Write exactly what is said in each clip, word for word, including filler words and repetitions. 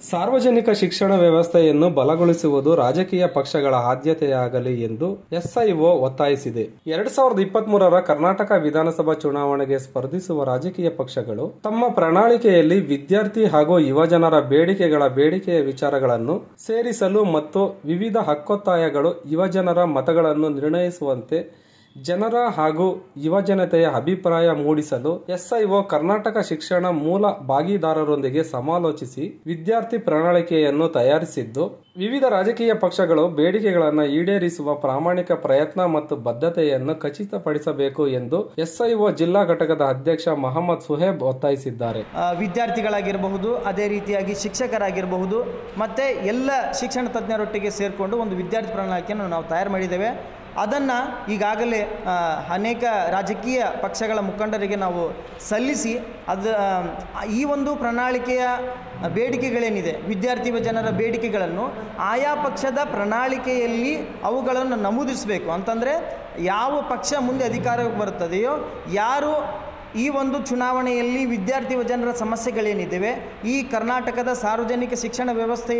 ಸಾರ್ವಜನಿಕ ಶಿಕ್ಷಣ ವ್ಯವಸ್ಥೆಯನ್ನು ಬಲಗೊಳಿಸುವುದು ರಾಜಕೀಯ ಪಕ್ಷಗಳ ಆದ್ಯತೆಯಾಗಲಿ ಎಂದು ಎಸ್ಐಒ ಒತ್ತಾಯಿಸಿದೆ. ಎರಡ್ ಸಾವಿರದ ಇಪ್ಪತ್ತ್ ಮೂರರ ಕರ್ನಾಟಕ ವಿಧಾನಸಭಾ ಚುನಾವಣೆಗೆ ಸ್ಪರ್ಧಿಸುವ ರಾಜಕೀಯ ಪಕ್ಷಗಳು ತಮ್ಮ ಪ್ರಣಾಳಿಕೆಯಲ್ಲಿ ವಿದ್ಯಾರ್ಥಿ ಹಾಗೂ ಯುವಜನರ ಬೇಡಿಕೆಗಳ ಬೇಡಿಕೆಯ ವಿಚಾರಗಳನ್ನು ಸೇರಿಸಲು ಮತ್ತು ವಿವಿಧ ಹಕ್ಕೊತ್ತಾಯಗಳು ಯುವಜನರ ಮತಗಳನ್ನು ನಿರ್ಣಯಿಸುವಂತೆ ಜನರ ಹಾಗೂ ಯುವಜನತೆಯ ಅಭಿಪ್ರಾಯ ಮೂಡಿಸಲು ಎಸ್ಐಒ ಕರ್ನಾಟಕ ಶಿಕ್ಷಣ ಮೂಲ ಭಾಗಿದಾರರೊಂದಿಗೆ ಸಮಾಲೋಚಿಸಿ ವಿದ್ಯಾರ್ಥಿ ಪ್ರಣಾಳಿಕೆಯನ್ನು ತಯಾರಿಸಿದ್ದು, ವಿವಿಧ ರಾಜಕೀಯ ಪಕ್ಷಗಳು ಬೇಡಿಕೆಗಳನ್ನು ಈಡೇರಿಸುವ ಪ್ರಾಮಾಣಿಕ ಪ್ರಯತ್ನ ಮತ್ತು ಬದ್ಧತೆಯನ್ನು ಖಚಿತಪಡಿಸಬೇಕು ಎಂದು ಎಸ್ಐಒ ಜಿಲ್ಲಾ ಘಟಕದ ಅಧ್ಯಕ್ಷ ಮೊಹಮ್ಮದ್ ಸುಹೇಬ್ ಒತ್ತಾಯಿಸಿದ್ದಾರೆ. ವಿದ್ಯಾರ್ಥಿಗಳಾಗಿರಬಹುದು, ಅದೇ ರೀತಿಯಾಗಿ ಶಿಕ್ಷಕರಾಗಿರಬಹುದು, ಮತ್ತೆ ಎಲ್ಲ ಶಿಕ್ಷಣ ತಜ್ಞರೊಟ್ಟಿಗೆ ಸೇರಿಕೊಂಡು ಒಂದು ವಿದ್ಯಾರ್ಥಿ ಪ್ರಣಾಳಿಕೆಯನ್ನು ನಾವು ತಯಾರು ಮಾಡಿದ್ದೇವೆ. ಅದನ್ನು ಈಗಾಗಲೇ ಅನೇಕ ರಾಜಕೀಯ ಪಕ್ಷಗಳ ಮುಖಂಡರಿಗೆ ನಾವು ಸಲ್ಲಿಸಿ ಅದು ಈ ಒಂದು ಪ್ರಣಾಳಿಕೆಯ ಬೇಡಿಕೆಗಳೇನಿದೆ, ವಿದ್ಯಾರ್ಥಿ ಜನರ ಬೇಡಿಕೆಗಳನ್ನು ಆಯಾ ಪಕ್ಷದ ಪ್ರಣಾಳಿಕೆಯಲ್ಲಿ ಅವುಗಳನ್ನು ನಮೂದಿಸಬೇಕು. ಅಂತಂದರೆ ಯಾವ ಪಕ್ಷ ಮುಂದೆ ಅಧಿಕಾರಕ್ಕೆ ಬರುತ್ತದೆಯೋ, ಯಾರು ಈ ಒಂದು ಚುನಾವಣೆಯಲ್ಲಿ ವಿದ್ಯಾರ್ಥಿ ಜನರ ಸಮಸ್ಯೆಗಳೇನಿದ್ದಾವೆ, ಈ ಕರ್ನಾಟಕದ ಸಾರ್ವಜನಿಕ ಶಿಕ್ಷಣ ವ್ಯವಸ್ಥೆಯ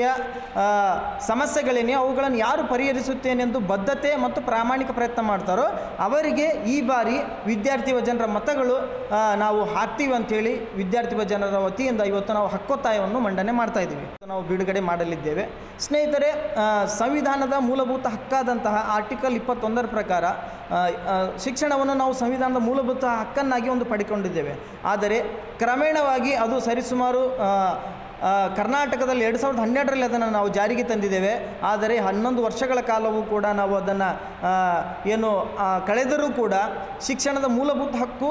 ಸಮಸ್ಯೆಗಳೇನೆ ಅವುಗಳನ್ನು ಯಾರು ಪರಿಹರಿಸುತ್ತೇನೆಂದು ಬದ್ಧತೆ ಮತ್ತು ಪ್ರಾಮಾಣಿಕ ಪ್ರಯತ್ನ ಮಾಡ್ತಾರೋ ಅವರಿಗೆ ಈ ಬಾರಿ ವಿದ್ಯಾರ್ಥಿ ಜನರ ಮತಗಳು ನಾವು ಹಾಕ್ತೀವಿ ಅಂಥೇಳಿ ವಿದ್ಯಾರ್ಥಿ ಜನರ ವತಿಯಿಂದ ಇವತ್ತು ನಾವು ಹಕ್ಕೊತ್ತಾಯವನ್ನು ಮಂಡನೆ ಮಾಡ್ತಾ ಇದ್ದೀವಿ, ನಾವು ಬಿಡುಗಡೆ ಮಾಡಲಿದ್ದೇವೆ. ಸ್ನೇಹಿತರೆ, ಸಂವಿಧಾನದ ಮೂಲಭೂತ ಹಕ್ಕಾದಂತಹ ಆರ್ಟಿಕಲ್ ಇಪ್ಪತ್ತೊಂದರ ಪ್ರಕಾರ ಶಿಕ್ಷಣವನ್ನು ನಾವು ಸಂವಿಧಾನದ ಮೂಲಭೂತ ಹಕ್ಕನ್ನಾಗಿ ಒಂದು ಪಡೆದುಕೊಂಡಿದ್ದೇವೆ. ಆದರೆ ಕ್ರಮೇಣವಾಗಿ ಅದು ಸರಿಸುಮಾರು ಕರ್ನಾಟಕದಲ್ಲಿ ಎರಡು ಸಾವಿರದ ಹನ್ನೆರಡರಲ್ಲಿ ಅದನ್ನು ನಾವು ಜಾರಿಗೆ ತಂದಿದ್ದೇವೆ. ಆದರೆ ಹನ್ನೊಂದು ವರ್ಷಗಳ ಕಾಲವೂ ಕೂಡ ನಾವು ಅದನ್ನು ಏನು ಕಳೆದರೂ ಕೂಡ ಶಿಕ್ಷಣದ ಮೂಲಭೂತ ಹಕ್ಕು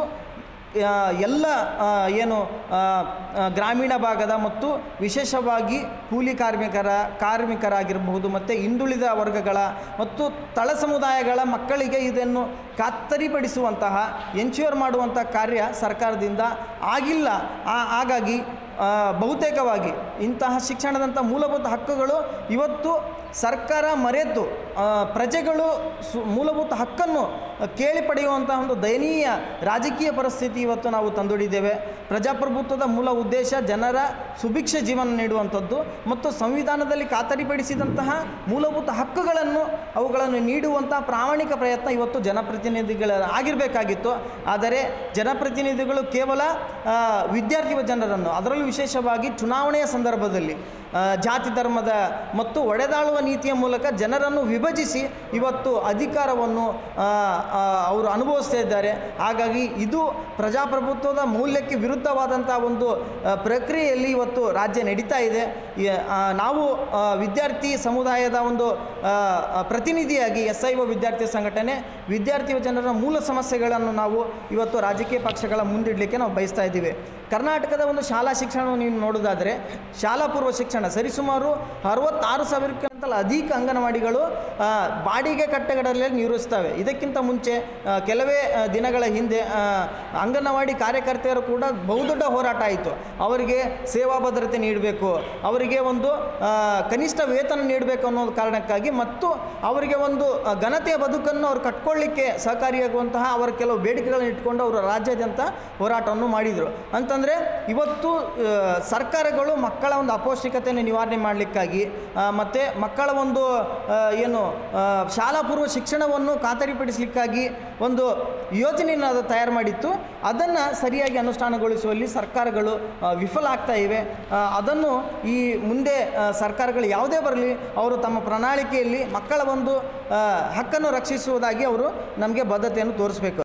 ಎಲ್ಲ ಏನು ಗ್ರಾಮೀಣ ಭಾಗದ ಮತ್ತು ವಿಶೇಷವಾಗಿ ಕೂಲಿ ಕಾರ್ಮಿಕರ ಕಾರ್ಮಿಕರಾಗಿರಬಹುದು ಮತ್ತು ಹಿಂದುಳಿದ ವರ್ಗಗಳ ಮತ್ತು ತಳ ಸಮುದಾಯಗಳ ಮಕ್ಕಳಿಗೆ ಇದನ್ನು ಖಾತರಿಪಡಿಸುವಂತಹ ಎನ್ಶ್ಯೂರ್ ಮಾಡುವಂಥ ಕಾರ್ಯ ಸರ್ಕಾರದಿಂದ ಆಗಿಲ್ಲ. ಹಾಗಾಗಿ ಬಹುತೇಕವಾಗಿ ಇಂತಹ ಶಿಕ್ಷಣದಂಥ ಮೂಲಭೂತ ಹಕ್ಕುಗಳು ಇವತ್ತು ಸರ್ಕಾರ ಮರೆತು ಪ್ರಜೆಗಳು ಸು ಮೂಲಭೂತ ಹಕ್ಕನ್ನು ಕೇಳಿ ಪಡೆಯುವಂಥ ಒಂದು ದಯನೀಯ ರಾಜಕೀಯ ಪರಿಸ್ಥಿತಿ ಇವತ್ತು ನಾವು ತಂದೊಡ್ಡಿದ್ದೇವೆ. ಪ್ರಜಾಪ್ರಭುತ್ವದ ಮೂಲ ಉದ್ದೇಶ ಜನರ ಸುಭಿಕ್ಷ ಜೀವನ ನೀಡುವಂಥದ್ದು ಮತ್ತು ಸಂವಿಧಾನದಲ್ಲಿ ಖಾತರಿಪಡಿಸಿದಂತಹ ಮೂಲಭೂತ ಹಕ್ಕುಗಳನ್ನು ಅವುಗಳನ್ನು ನೀಡುವಂಥ ಪ್ರಾಮಾಣಿಕ ಪ್ರಯತ್ನ ಇವತ್ತು ಜನಪ್ರತಿನಿಧಿಗಳ ಆಗಿರಬೇಕಾಗಿತ್ತು. ಆದರೆ ಜನಪ್ರತಿನಿಧಿಗಳು ಕೇವಲ ವಿದ್ಯಾರ್ಥಿ ಜನರನ್ನು, ಅದರಲ್ಲೂ ವಿಶೇಷವಾಗಿ ಚುನಾವಣೆಯ ಸಂದರ್ಭದಲ್ಲಿ ಜಾತಿ ಧರ್ಮದ ಮತ್ತು ಒಡೆದಾಳುವ ನೀತಿಯ ಮೂಲಕ ಜನರನ್ನು ವಿಭಜಿಸಿ ಇವತ್ತು ಅಧಿಕಾರವನ್ನು ಅವರು ಅನುಭವಿಸ್ತಾ ಇದ್ದಾರೆ. ಹಾಗಾಗಿ ಇದು ಪ್ರಜಾಪ್ರಭುತ್ವದ ಮೌಲ್ಯಕ್ಕೆ ವಿರುದ್ಧವಾದಂಥ ಒಂದು ಪ್ರಕ್ರಿಯೆಯಲ್ಲಿ ಇವತ್ತು ರಾಜ್ಯ ನಡೀತಾ ಇದೆ. ನಾವು ವಿದ್ಯಾರ್ಥಿ ಸಮುದಾಯದ ಒಂದು ಪ್ರತಿನಿಧಿಯಾಗಿ ಎಸ್ ಐ ಒ ವಿದ್ಯಾರ್ಥಿ ಸಂಘಟನೆ ವಿದ್ಯಾರ್ಥಿ ಜನರ ಮೂಲ ಸಮಸ್ಯೆಗಳನ್ನು ನಾವು ಇವತ್ತು ರಾಜಕೀಯ ಪಕ್ಷಗಳ ಮುಂದಿಡಲಿಕ್ಕೆ ನಾವು ಬಯಸ್ತಾ ಇದ್ದೀವಿ. ಕರ್ನಾಟಕದ ಒಂದು ಶಾಲಾ ಶಿಕ್ಷಣವನ್ನು ನೀವು ನೋಡೋದಾದರೆ ಶಾಲಾ ಪೂರ್ವ ಶಿಕ್ಷಣ ಸರಿಸುಮಾರು ಅರವತ್ತಾರು ಸಾವಿರಕ್ಕಿಂತಲೂ ಅಧಿಕ ಅಂಗನವಾಡಿಗಳು ಬಾಡಿಗೆ ಕಟ್ಟಡಗಳಲ್ಲಿ ನಿರ್ವಹಿಸ್ತವೆ. ಇದಕ್ಕಿಂತ ಮುಂಚೆ ಕೆಲವೇ ದಿನಗಳ ಹಿಂದೆ ಅಂಗನವಾಡಿ ಕಾರ್ಯಕರ್ತೆಯರು ಕೂಡ ಬಹುದೊಡ್ಡ ಹೋರಾಟ ಆಯಿತು. ಅವರಿಗೆ ಸೇವಾ ಭದ್ರತೆ ನೀಡಬೇಕು, ಅವರಿಗೆ ಒಂದು ಕನಿಷ್ಠ ವೇತನ ನೀಡಬೇಕು ಅನ್ನೋ ಕಾರಣಕ್ಕಾಗಿ ಮತ್ತು ಅವರಿಗೆ ಒಂದು ಘನತೆಯ ಬದುಕನ್ನು ಅವರು ಕಟ್ಕೊಳ್ಳಿಕ್ಕೆ ಸಹಕಾರಿಯಾಗುವಂತಹ ಅವರ ಕೆಲವು ಬೇಡಿಕೆಗಳನ್ನು ಇಟ್ಕೊಂಡು ಅವರು ರಾಜ್ಯಾದ್ಯಂತ ಹೋರಾಟವನ್ನು ಮಾಡಿದರು. ಅಂತಂದರೆ ಇವತ್ತು ಸರ್ಕಾರಗಳು ಮಕ್ಕಳ ಒಂದು ಅಪೌಷ್ಟಿಕತೆಯನ್ನು ನಿವಾರಣೆ ಮಾಡಲಿಕ್ಕಾಗಿ ಮತ್ತು ಮಕ್ಕಳ ಒಂದು ಏನು ಶಾಲಾ ಪೂರ್ವ ಶಿಕ್ಷಣವನ್ನು ಖಾತರಿಪಡಿಸಲಿಕ್ಕಾಗಿ ಒಂದು ಯೋಜನೆಯನ್ನು ಅದು ತಯಾರು ಮಾಡಿತ್ತು. ಅದನ್ನು ಸರಿಯಾಗಿ ಅನುಷ್ಠಾನಗೊಳಿಸುವಲ್ಲಿ ಸರ್ಕಾರಗಳು ವಿಫಲ ಆಗ್ತಾ ಇವೆ. ಅದನ್ನು ಈ ಮುಂದೆ ಸರ್ಕಾರಗಳು ಯಾವುದೇ ಬರಲಿ ಅವರು ತಮ್ಮ ಪ್ರಣಾಳಿಕೆಯಲ್ಲಿ ಮಕ್ಕಳ ಒಂದು ಹಕ್ಕನ್ನು ರಕ್ಷಿಸುವುದಾಗಿ ಅವರು ನಮಗೆ ಬದ್ಧತೆಯನ್ನು ತೋರಿಸಬೇಕು.